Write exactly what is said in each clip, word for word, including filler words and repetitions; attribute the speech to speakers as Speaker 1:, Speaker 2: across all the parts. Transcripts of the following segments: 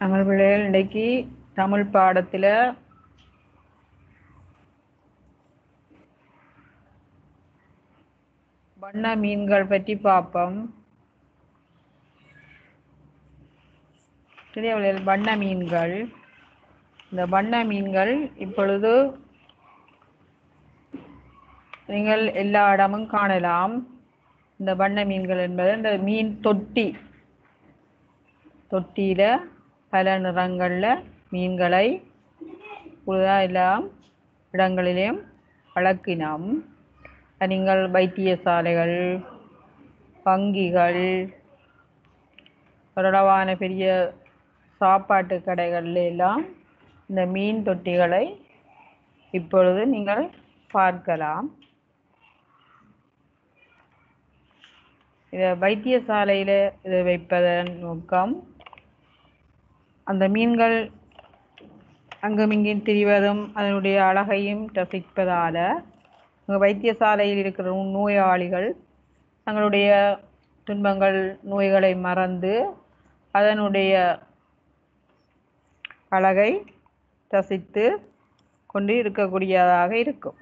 Speaker 1: நம்ம பிள்ளைகள் இன்றைக்கு தமிழ் பாடத்தில் வண்ண மீன்கள் பற்றி பார்ப்போம். சரியா பிள்ளைகள்? வண்ண மீன்கள், இந்த வண்ண மீன்கள் இப்பொழுது நீங்கள் எல்லா இடமும் காணலாம். இந்த வண்ண மீன்கள் என்பது இந்த மீன் தொட்டி தொட்டியில பல நிறங்களில் மீன்களை எல்லாம் இடங்களிலேயும் வளர்க்கினோம். நீங்கள் வைத்தியசாலைகள், வங்கிகள், பிரபலமான பெரிய சாப்பாட்டு கடைகளில் எல்லாம் இந்த மீன் தொட்டிகளை இப்பொழுது நீங்கள் பார்க்கலாம். இதை வைத்தியசாலையில் இதை வைப்பதன் நோக்கம், அந்த மீன்கள் அங்குமிங்கும் திரிவதும் அதனுடைய அழகையும் ரசிப்பதால் வைத்தியசாலையில் இருக்கிற நோயாளிகள் தங்களுடைய துன்பங்கள் நோய்களை மறந்து அதனுடைய அழகை ரசித்து கொண்டு இருக்கக்கூடியதாக இருக்கும்.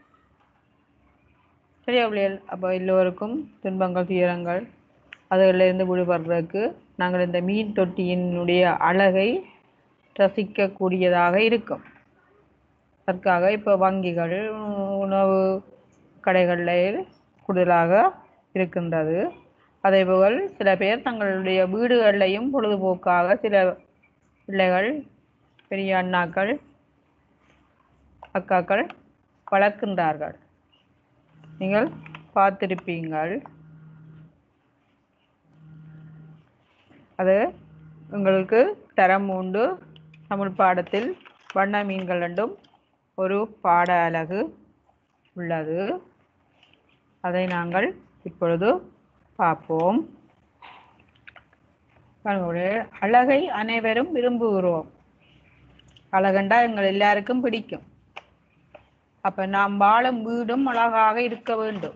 Speaker 1: சரியா பிள்ளைகள்? அப்போ எல்லோருக்கும் துன்பங்கள் துயரங்கள் அதுகளிலிருந்து விடுபடுறதுக்கு நாங்கள் இந்த மீன் தொட்டியினுடைய அழகை ரசிக்கக்கூடியதாக இருக்கும். அதற்காக இப்போ வங்கிகள், உணவு கடைகளில் கூடுதலாக இருக்கின்றது. அதேபோல் சில பேர் தங்களுடைய வீடுகளிலையும் பொழுதுபோக்காக சில பிள்ளைகள், பெரிய அண்ணாக்கள், அக்காக்கள் வளர்க்கின்றார்கள். நீங்கள் பார்த்திருப்பீங்கள். அது உங்களுக்கு தரம் உண்டு. தமிழ் பாடத்தில் வண்ண மீன்கள் ரெண்டும் ஒரு பாட அலகு உள்ளது. அதை நாங்கள் இப்பொழுது பார்ப்போம். அழகை அனைவரும் விரும்புகிறோம். அழகண்டா எங்கள் எல்லாருக்கும் பிடிக்கும். அப்ப நாம் வாழும் வீடும் அழகாக இருக்க வேண்டும்.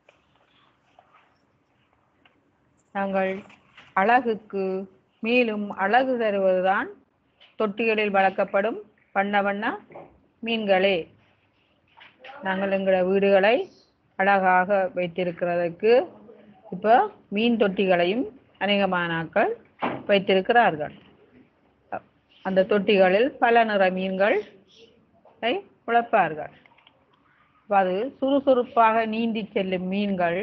Speaker 1: நாங்கள் அழகுக்கு மேலும் அழகு தருவதுதான் தொட்டிகளில் வளர்க்கப்படும் வண்ண வண்ண மீன்களே. நாங்கள் எங்களோட வீடுகளை அழகாக வைத்திருக்கிறதுக்கு இப்போ மீன் தொட்டிகளையும் அநேகமானாக்கள் வைத்திருக்கிறார்கள். அந்த தொட்டிகளில் பல நிற மீன்களை வளர்ப்பார்கள். அது சுறுசுறுப்பாக நீந்தி செல்லும் மீன்கள்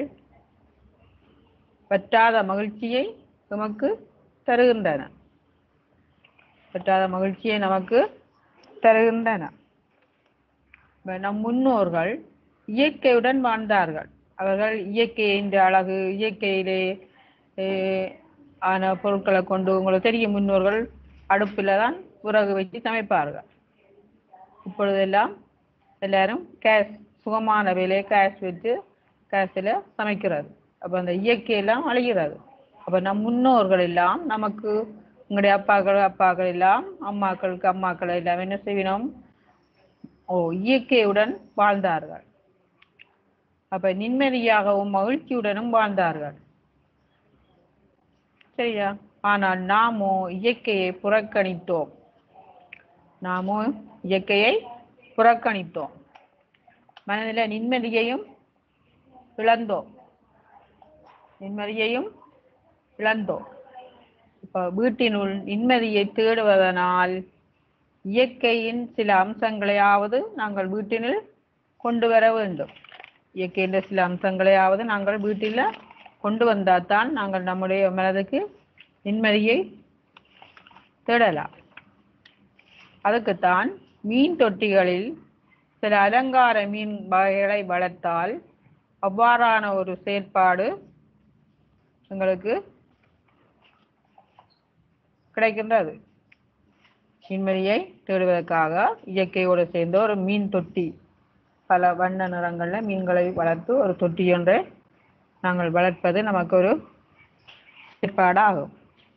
Speaker 1: வற்றாத மகிழ்ச்சியை நமக்கு தருகின்றன. வற்றாத மகிழ்ச்சியை நமக்கு தருகின்றன. நம் முன்னோர்கள் இயற்கையுடன் வாழ்ந்தார்கள். அவர்கள் இயற்கையின் அழகு, இயற்கையிலே ஆன பொருட்களை கொண்டு, உங்களுக்கு தெரியும், முன்னோர்கள் அடுப்பில் தான் விறகு வச்சு சமைப்பார்கள். இப்பொழுதெல்லாம் எல்லாரும் கேஸ், சுகமான வேலையை கேஸ் வச்சு கேஸில் சமைக்கிறது. அப்போ அந்த இயற்கையெல்லாம் அழிகிறது. அப்போ நம் முன்னோர்கள் எல்லாம் நமக்கு, உங்களுடைய அப்பாக்கள் அப்பாக்கள் எல்லாம் அம்மாக்களுக்கு அம்மாக்கள் எல்லாம் என்ன செய்யணும்? ஓ இயற்கையுடன் வாழ்ந்தார்கள். அப்போ நிம்மதியாகவும் மகிழ்ச்சியுடனும் வாழ்ந்தார்கள். சரியா? ஆனால் நாமோ இயற்கையை புறக்கணித்தோம். நாமோ இயற்கையை புறக்கணித்தோம். மனதில் நிம்மதியையும் இழந்தோம். நிம்மதியையும் இழந்தோம். இப்போ வீட்டினுள் நிம்மதியை தேடுவதனால் இயற்கையின் சில அம்சங்களையாவது நாங்கள் வீட்டினுள் கொண்டு வர வேண்டும். இயற்கையின் சில அம்சங்களையாவது நாங்கள் வீட்டில் கொண்டு வந்தால் தான் நாங்கள் நம்முடைய மனதுக்கு நிம்மதியை தேடலாம். அதுக்குத்தான் மீன் தொட்டிகளில் சில அலங்கார மீன் வகைகளை வளர்த்தால் அவ்வாறான ஒரு செயற்பாடு எங்களுக்கு கிடைக்கின்றது. நிம்மதியை தேடுவதற்காக இயற்கையோடு சேர்ந்த ஒரு மீன் தொட்டி, பல வண்ண நிறங்களில் மீன்களை வளர்த்து ஒரு தொட்டி ஒன்றை நாங்கள் வளர்ப்பது நமக்கு ஒரு செயற்பாடாகும்.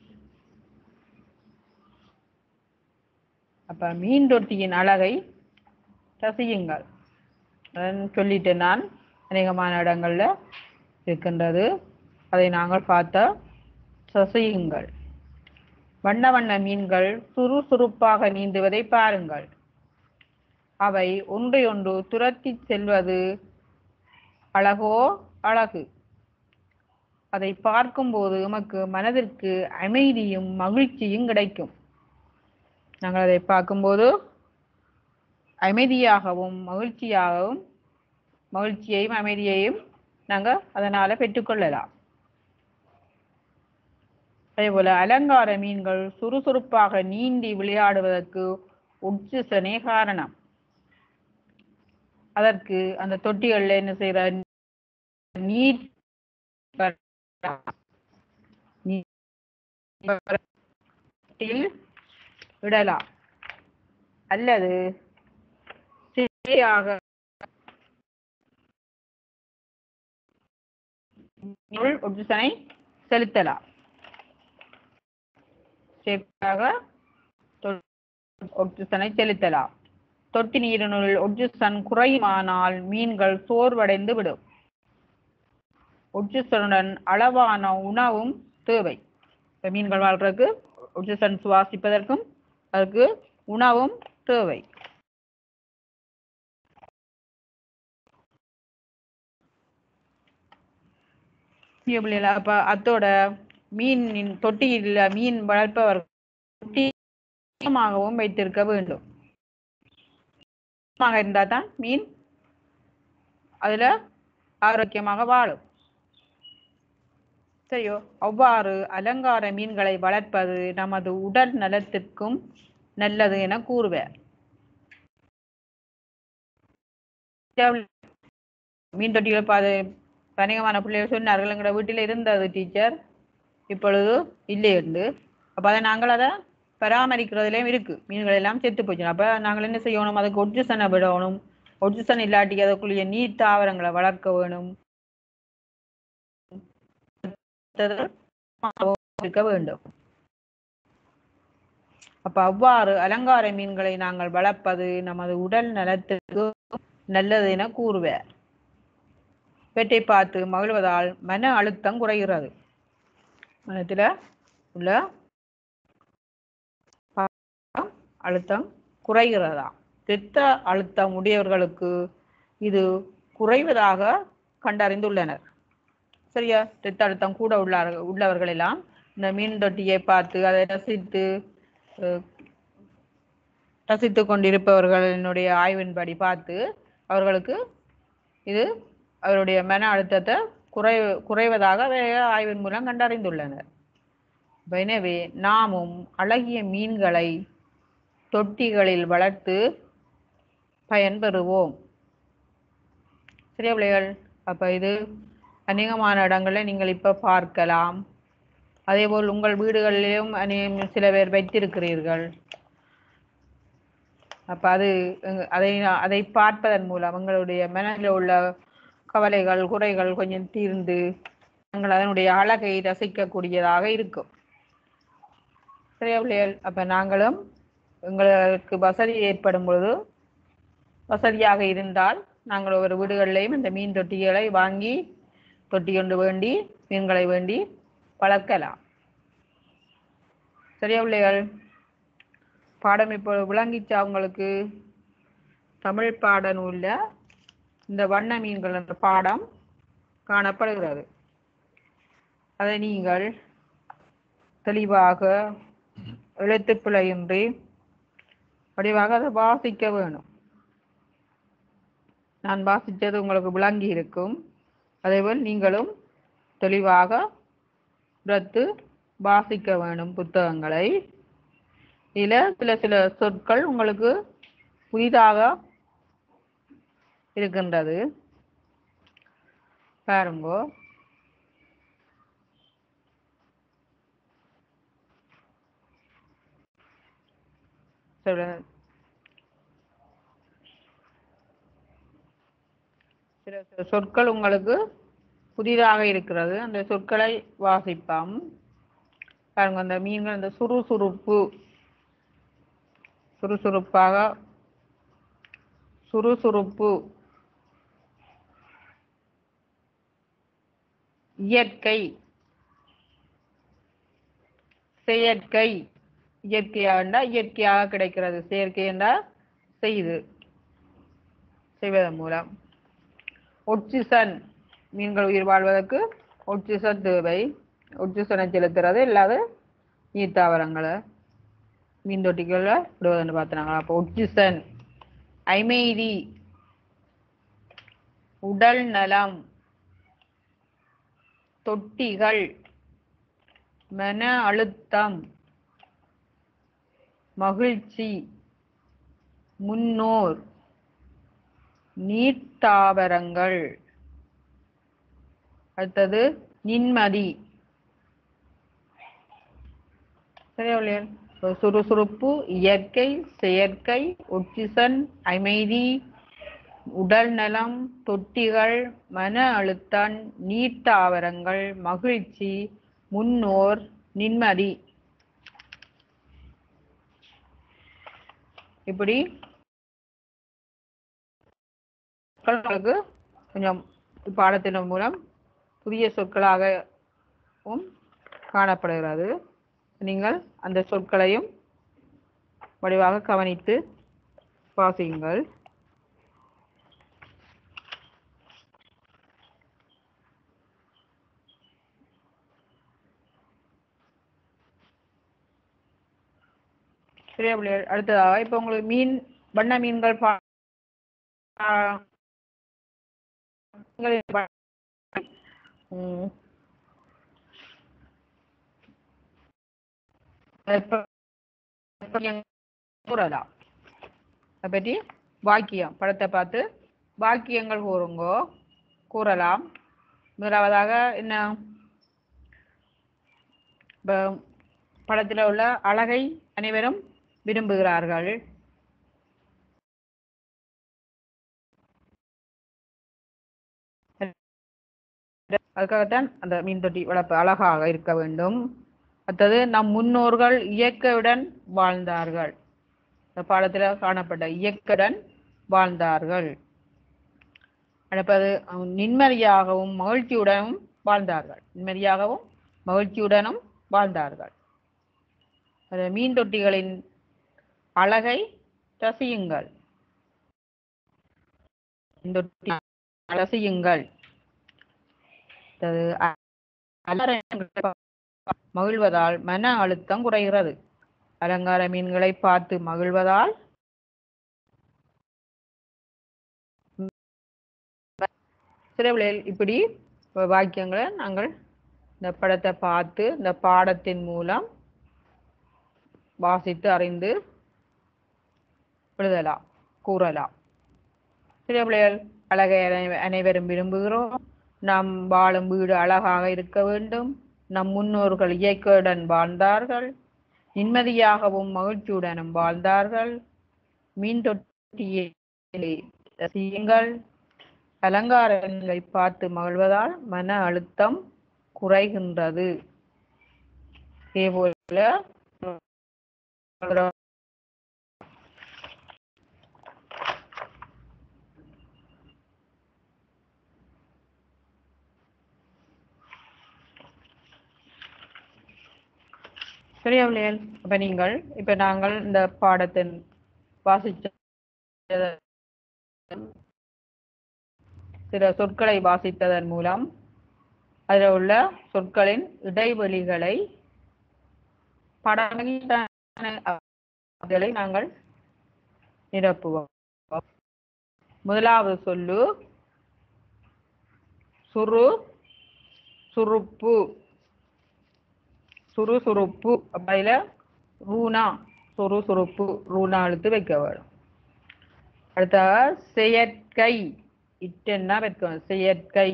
Speaker 1: அப்போ மீன் தொட்டியின் அழகை ரசியுங்கள். சொல்லிட்டு நான் அநேகமான இடங்களில் இருக்கின்றது. அதை நாங்கள் பார்த்த ரசியுங்கள். வண்ண வண்ண மீன்கள் சுறுசுறுப்பாக நீந்துவதை பாருங்கள். அவை ஒன்றையொன்று துரத்தி செல்வது அழகோ அழகு. அதை பார்க்கும்போது நமக்கு மனதிற்கு அமைதியும் மகிழ்ச்சியும் கிடைக்கும். நாங்கள் அதை பார்க்கும்போது அமைதியாகவும் மகிழ்ச்சியாகவும் மகிழ்ச்சியையும் அமைதியையும் நாங்கள் அதனால பெற்றுக்கொள்ளலாம். அதேபோல அலங்கார மீன்கள் சுறுசுறுப்பாக நீந்தி விளையாடுவதற்கு ஆக்சிஜனே காரணம். அதற்கு அந்த தொட்டிகளில் என்ன செய்யற நீர் விடலாம் அல்லது சரியாக ஆக்சிஜனை செலுத்தலாம். ஆக்சிஜனை செலுத்தலாம். தொட்டி நீரினுள் ஆக்சிஜன் குறையுமானால் மீன்கள் சோர்வடைந்து விடும். ஆக்சிஜனுடன் அளவான உணவும் தேவை. மீன்கள் வாழ்றதுக்கு ஆக்சிஜன் சுவாசிப்பதற்கும் அதுக்கு உணவும் தேவை. அப்ப அத்தோட மீனின் தொட்டியில் மீன் வளர்ப்பவர் சுத்தமாகவும் வைத்திருக்க வேண்டும். இருந்தா தான் மீன் அதுல ஆரோக்கியமாக வாழும். சரியோ? அவ்வாறு அலங்கார மீன்களை வளர்ப்பது நமது உடல் நலத்திற்கும் நல்லது என கூறுவார். மீன் தொட்டிகளை பாது அநேகமான பிள்ளைகள் சொன்னார்கள், எங்களோட வீட்டில் இருந்தது டீச்சர், இப்பொழுது இல்லை என்று. அப்போ அதை நாங்கள் அதை பராமரிக்கிறதுலையும் இருக்கு. மீன்கள் எல்லாம் செத்து போச்சு. அப்போ நாங்கள் என்ன செய்யணும்? அதுக்கு ஆக்சிஜனை விடணும். ஆக்சிஜன் இல்லாட்டி அதுக்குள்ளேயே நீர் தாவரங்களை வளர்க்க வேணும் இருக்க வேண்டும். அப்ப அவ்வாறு அலங்கார மீன்களை நாங்கள் வளர்ப்பது நமது உடல் நலத்திற்கு நல்லது என கூறுவார். இவற்றை பார்த்து மகிழ்வதால் மன அழுத்தம் குறைகிறது. மனத்தில் உள்ள அழுத்தம் குறைகிறதா? இரத்த அழுத்தம் உடையவர்களுக்கு இது குறைவதாக கண்டறிந்துள்ளனர். சரியா? இரத்த அழுத்தம் கூட உள்ள உள்ளவர்கள் எல்லாம் இந்த மீன் தொட்டியை பார்த்து அதை ரசித்து ரசித்து கொண்டிருப்பவர்களினுடைய ஆய்வின்படி பார்த்து அவர்களுக்கு இது அவருடைய மன அழுத்தத்தை குறை குறைவதாக ஆய்வின் மூலம் கண்டறிந்துள்ளனர். எனவே நாமும் அழகிய மீன்களை தொட்டிகளில் வளர்த்து பயன்பெறுவோம். சரியா பிள்ளைகள்? அப்ப இது அநேகமான இடங்களில் நீங்கள் இப்ப பார்க்கலாம். அதேபோல் உங்கள் வீடுகளிலும் அநேக சில பேர் வைத்திருக்கிறீர்கள். அப்ப அது அதை அதை பார்ப்பதன் மூலம் உங்களுடைய மனதில் உள்ள கவலைகள் குறைகள் கொஞ்சம் தீர்ந்து நாங்கள் அதனுடைய அழகை ரசிக்கக்கூடியதாக இருக்கும். சரியா பிள்ளைகள்? அப்ப நாங்களும் எங்களுக்கு வசதி ஏற்படும் பொழுது வசதியாக இருந்தால் நாங்கள் ஒவ்வொரு வீடுகளிலையும் இந்த மீன் தொட்டிகளை வாங்கி தொட்டி கொண்டு வேண்டி மீன்களை வேண்டி வளர்க்கலாம். சரியா பிள்ளைகள்? பாடம் இப்போ விளங்கிச்சா உங்களுக்கு? தமிழ் பாட நூல்ல இந்த வண்ண மீன்கள் என்ற பாடம் காணப்படுகிறது. அதை நீங்கள் தெளிவாக எழுத்துப்பிழையின்றி வடிவாக அதை வாசிக்க வேணும். நான் வாசித்தது உங்களுக்கு விளங்கி இருக்கும். அதேபோல் நீங்களும் தெளிவாக உரத்து வாசிக்க வேணும் புத்தகங்களை. இதில் சில சில சொற்கள் உங்களுக்கு புதிதாக இருக்கின்றது. பாருங்கோ. சில சில சொற்கள் உங்களுக்கு புதிதாக இருக்கிறது. அந்த சொற்களை வாசிப்போம். பாருங்க. அந்த மீன்கள் அந்த சுறுசுறுப்பு சுறுசுறுப்பாக சுறுசுறுப்பு இயற்கை செயற்கை இயற்கையாக இயற்கையாக கிடைக்கிறது. செயற்கை என்றால் செய்து செய்வதன் மூலம். ஒட்சிசன் மீன்கள் உயிர் வாழ்வதற்கு ஒட்சிசன் தேவை. ஒட்சிசனை செலுத்துறது இல்லாத நீர் தாவரங்களை மீன் தொட்டிகளை விடுவதுன்னு பார்த்தாங்க. அப்போ ஒட்சிசன். அமைதி உடல் நலம். தொட்டிகள் மன அழுத்தம் மகிழ்ச்சி. முன்னோர் நீர்த்தாவரங்கள். அடுத்தது நிம்மதி. சரியா? சுறுசுறுப்பு, இயற்கை, செயற்கை, ஒட்சிசன், அமைதி, உடல் நலம், தொட்டிகள், மன அழுத்தம், நீர்த்தாவரங்கள், மகிழ்ச்சி, முன்னோர், நிம்மதி. இப்படி கொஞ்சம் பாடத்தின் மூலம் புதிய சொற்களாகவும் காணப்படுகிறது. நீங்கள் அந்த சொற்களையும் வடிவாக கவனித்து வாசியுங்கள். சரியா பிள்ளைகள்? அடுத்ததாக இப்போ உங்களுக்கு மீன் வண்ண மீன்கள் பா கூறலாம். அதை பற்றி வாக்கியம் படத்தை பார்த்து வாக்கியங்கள் கூறுங்கோ கூறலாம். முதலாவதாக என்ன, படத்தில் உள்ள அழகை அனைவரும் விரும்புகிறார்கள். அதுக்காகத்தான் அந்த மீன் தொட்டி வளர்ப்பு அழகாக இருக்க வேண்டும். அடுத்தது நம் முன்னோர்கள் இயற்கையுடன் வாழ்ந்தார்கள். இந்த பாடத்தில் காணப்பட்ட இயற்கையுடன் வாழ்ந்தார்கள். அடுப்பது நிம்மதியாகவும் மகிழ்ச்சியுடனும் வாழ்ந்தார்கள். நிம்மதியாகவும் மகிழ்ச்சியுடனும் வாழ்ந்தார்கள். மீன் தொட்டிகளின் அழகை ரசியுங்கள். ரசியுங்கள். மகிழ்வதால் மன அழுத்தம் குறைகிறது. அலங்கார மீன்களை பார்த்து மகிழ்வதால் சிறவிலையில் இப்படி வாக்கியங்களை நாங்கள் இந்த படத்தை பார்த்து இந்த பாடத்தின் மூலம் வாசித்து அறிந்து எழுதலாம், கூறலாம். சிறவிலையில் அழகை அனைவரும் விரும்புகிறோம். நம் வாழும் வீடு அழகாக இருக்க வேண்டும். நம் முன்னோர்கள் இயற்கையுடன் வாழ்ந்தார்கள். நிம்மதியாகவும் மகிழ்ச்சியுடனும் வாழ்ந்தார்கள். மீன் தொட்டியை ரசியுங்கள். அலங்காரங்களை பார்த்து மகிழ்வதால் மன அழுத்தம் குறைகின்றது. இதேபோல சரியா பிள்ளைகள்? அப்ப நீங்கள் இப்ப நாங்கள் இந்த பாடத்தின் வாசிச்ச சில சொற்களை வாசித்ததன் மூலம் அதில் உள்ள சொற்களின் இடைவெளிகளை படங்களை நாங்கள் நிரப்புவோம். முதலாவது சொல்லு சுரு சுருப்பு. சுறுசுறுப்பு. அப்ப ரூனா சுறுசுறுப்பு ரூனா எழுத்து வைக்க வேணும். அடுத்த செயற்கை இட்டென்னா வைக்கணும். செயற்கை.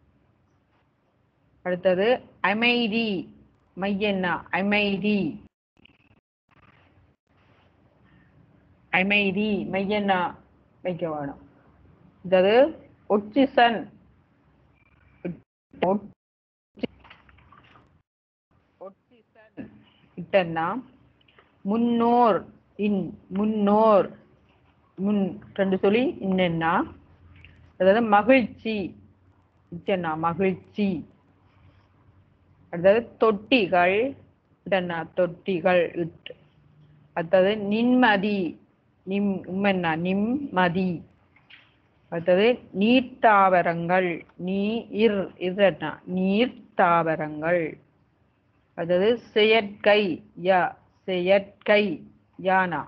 Speaker 1: அடுத்தது அமைதி மையன்னா அமைதி. அமைதி மையன்னா வைக்க வேணும். அடுத்தது ஒட்சிசன். இட்டன்னா முன்னோர் இன் முன்னோர் முன் ரெண்டு சொல்லி இன்னென்னா. அதாவது மகிழ்ச்சி இட்டன்னா மகிழ்ச்சி. அடுத்தது தொட்டிகள் என்ன தொட்டிகள் இட். அடுத்தது நிம்மதி நிம் உம்மென்னா நிம்மதி. அடுத்தது நீர்த்தாவரங்கள் நீர் இது என்ன நீர்த்தாவரங்கள். அடுத்தது செயற்கை யா செயற்கை யானா.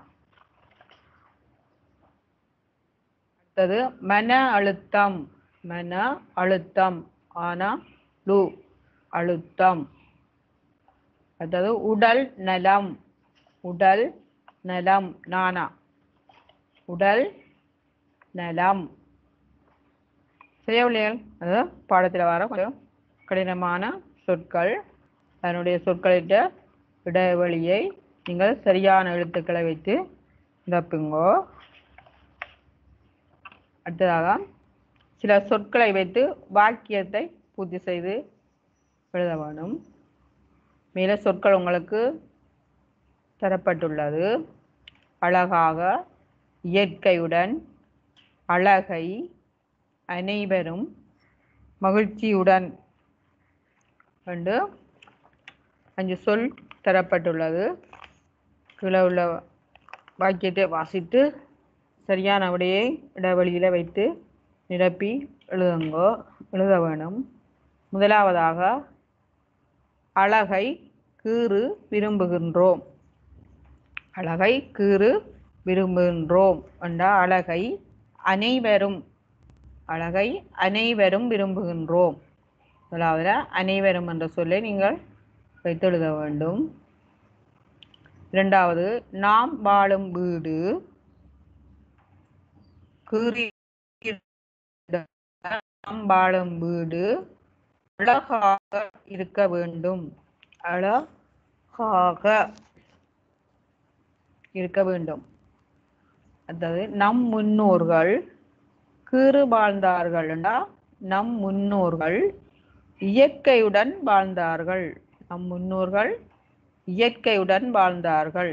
Speaker 1: அடுத்தது மன அழுத்தம் மன அழுத்தம் ஆனா லு அழுத்தம். அடுத்தது உடல் நலம் உடல் நலம் நானா உடல் நலம். சரியா பிள்ளைகள்? அது பாடத்தில் வர கொஞ்சம் கடினமான சொற்கள். அதனுடைய சொற்களிட்ட இடைவெளியை நீங்கள் சரியான எழுத்துக்களை வைத்து நிரப்புங்கோ. அடுத்ததாக சில சொற்களை வைத்து வாக்கியத்தை பூர்த்தி செய்து எழுத வேண்டும். மேலே சொற்கள் உங்களுக்கு தரப்பட்டுள்ளது. அழகாக, இயற்கையுடன், அழகை, அனைவரும், மகிழ்ச்சியுடன் என்று அஞ்சு சொல் தரப்பட்டுள்ளது. கீழே உள்ள வாக்கியத்தை வாசித்து சரியான விடையை இடைவெளியில் வைத்து நிரப்பி எழுதுங்கோ எழுத வேணும். முதலாவதாக அழகை கீறு விரும்புகின்றோம். அழகை கீறு விரும்புகின்றோம் என்றால் அழகை அனைவரும் அழகை அனைவரும் விரும்புகின்றோம். முதலாவது அனைவரும் என்ற சொல்லை நீங்கள் வைத்து எழுத வேண்டும். இரண்டாவது நாம் வாழும் வீடு கீறி நாம் வாழும் வீடு அழகாக இருக்க வேண்டும். அழகாக இருக்க வேண்டும். அதாவது நம் முன்னோர்கள் கீறு வாழ்ந்தார்கள் என்றால் நம் முன்னோர்கள் இயற்கையுடன் வாழ்ந்தார்கள். நம் முன்னோர்கள் இயற்கையுடன் வாழ்ந்தார்கள்.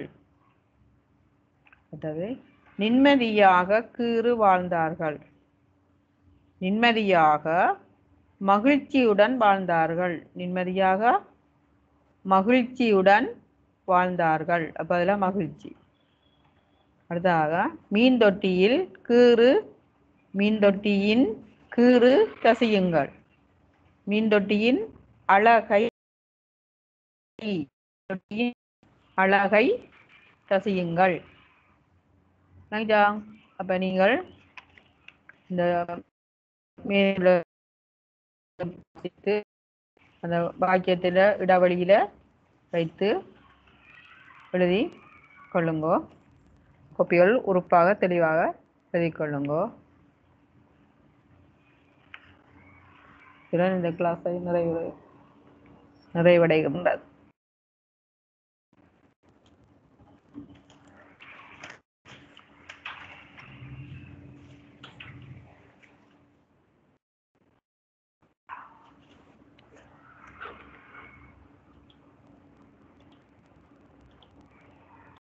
Speaker 1: அதாவது நிம்மதியாக கீறு வாழ்ந்தார்கள். நிம்மதியாக மகிழ்ச்சியுடன் வாழ்ந்தார்கள். நிம்மதியாக மகிழ்ச்சியுடன் வாழ்ந்தார்கள். அப்போ அதில் மகிழ்ச்சி. அடுத்ததாக மீன் தொட்டியில் கீறு மீன் தொட்டியின் கீறு கசியுங்கள். மீன் தொட்டியின் அழகை தொட்டியின் அழகை கசியுங்கள். அப்ப நீங்கள் இந்த அந்த வாக்கியத்தில் இடைவெளியில வைத்து எழுதி கொள்ளுங்கோ. கோப்பிகள் உறுப்பாக தெளிவாக எழுதி கொள்ளுங்கோ. இந்த கிளாஸை நிறைவு நிறைவடைகின்றது.